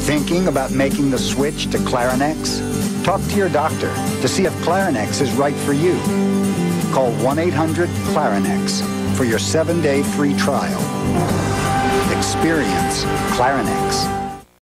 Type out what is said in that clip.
Thinking about making the switch to Clarinex? Talk to your doctor to see if Clarinex is right for you. Call 1-800-CLARINEX for your 7-day free trial. Experience Clarinex.